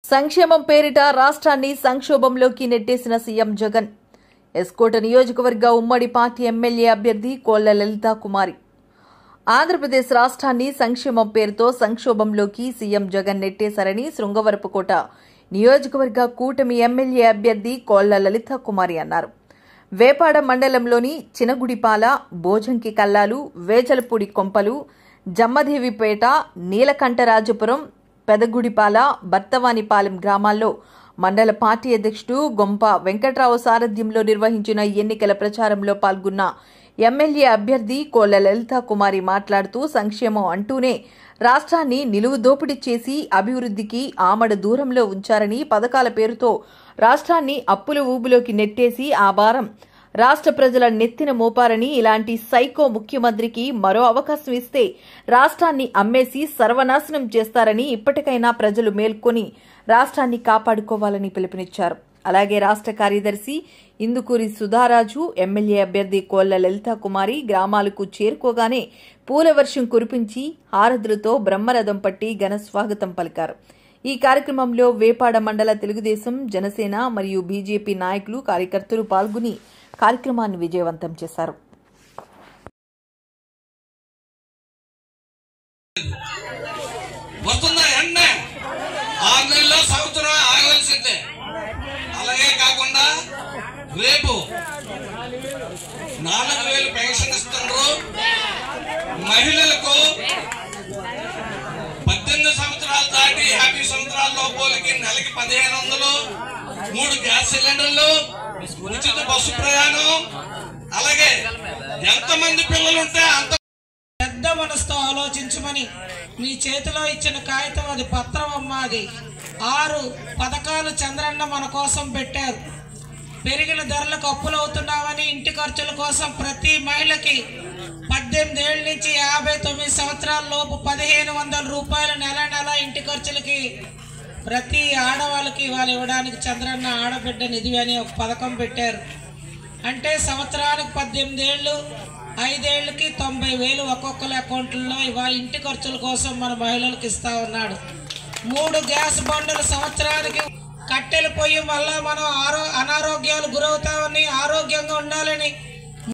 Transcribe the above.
సంక్షేమం పేరిట రాష్ట్రాన్ని సంక్షోభంలోకి నెట్టేసిన సీఎం జగన్. ఎస్కోట నియోజకవర్గ ఉమ్మడి పార్టీ ఎమ్మెల్యే అభ్యర్థి కోళ్ల లలితా కుమారి. ఆంధ్రప్రదేశ్ రాష్ట్రాన్ని సంక్షేమం పేరుతో సంక్షోభంలోకి సీఎం జగన్ నెట్టేశారని శృంగవరపుకోట నియోజకవర్గ కూటమి ఎమ్మెల్యే అభ్యర్థి కోళ్ల లలితా కుమారి అన్నారు. వేపాడ మండలంలోని చినగుడిపాల, బోజంకి కల్లాలు, వేజలపూడి కొంపలు, జమ్మదేవిపేట, నీలకంఠరాజపురం, పెదగుడిపాల, బర్తవానిపాలెం గ్రామాల్లో మండల పార్టీ అధ్యక్షుడు గొంప వెంకట్రావు సారథ్యంలో నిర్వహించిన ఎన్నికల ప్రచారంలో పాల్గొన్న ఎమ్మెల్యే అభ్యర్థి కోళ్ల లలితా కుమారి మాట్లాడుతూ సంక్షేమం అంటూనే రాష్ట్రాన్ని నిలువు దోపిడీ చేసి అభివృద్ధికి ఆమడ దూరంలో ఉంచారని, పథకాల పేరుతో రాష్ట్రాన్ని అప్పుల ఊబిలోకి నెట్టేసి ఆ భారం రాష్ట్ర ప్రజల నెత్తిన మోపారని, ఇలాంటి సైకో ముఖ్యమంత్రికి మరో అవకాశం ఇస్తే రాష్ట్రాన్ని అమ్మేసి సర్వనాశనం చేస్తారని ఇప్పటికైనా ప్రజలు మేల్కొని రాష్ట్రాన్ని కాపాడుకోవాలని పిలుపునిచ్చారు. అలాగే రాష్ట్ర కార్యదర్శి ఇందుకూరి సుధారాజు, ఎమ్మెల్యే అభ్యర్థి కోళ్ల లలితా కుమారి గ్రామాలకు చేరుకోగానే పూల వర్షం కురిపించి హారతులతో బ్రహ్మరథం పట్టి ఘన స్వాగతం పలికారు. ఈ కార్యక్రమంలో వేపాడ మండల తెలుగుదేశం, జనసేన మరియు బీజేపీ నాయకులు, కార్యకర్తలు పాల్గొని కార్యక్రమాన్ని విజయవంతం చేశారు. అలాగే కాకుండా రేపు 4000 పెన్షన్ ఇస్తున్నారు. మహిళలకు 18 సంవత్సరాలు దాటి 50 సంవత్సరాల లోపలికి నెలకి 1500, 3 గ్యాస్ సిలిండర్లు, ఉచిత బస్సు ప్రయాణం. అలాగే ఎంతమంది పిల్లలు ఉంటే అంత పెద్ద మనసుతో ఆలోచించమని మీ చేతిలో ఇచ్చిన కాగితం అది పత్రం అమ్మ. అది 6 పథకాలు చంద్రన్న మన కోసం పెట్టారు. పెరిగిన ధరలకు అప్పులవుతున్నామని ఇంటి ఖర్చుల కోసం ప్రతి మహిళకి 18 ఏళ్ల నుంచి 59 సంవత్సరాల లోపు 1500 రూపాయలు నెల నెల ఇంటి ఖర్చులకి ప్రతి ఆడవాళ్ళకి వాళ్ళు ఇవ్వడానికి చంద్రన్న ఆడబిడ్డ నిధి అని ఒక పథకం పెట్టారు. అంటే సంవత్సరానికి 18 ఏళ్ళు, 5 ఏళ్ళకి 90,000 ఒక్కొక్కరి అకౌంట్లలో ఇవాళ ఇంటి ఖర్చుల కోసం మన మహిళలకు ఇస్తా ఉన్నాడు. 3 గ్యాస్ బండలు సంవత్సరానికి. కట్టెల పొయ్యి వల్ల మనం అనారోగ్యాలు గురవుతామని, ఆరోగ్యంగా ఉండాలని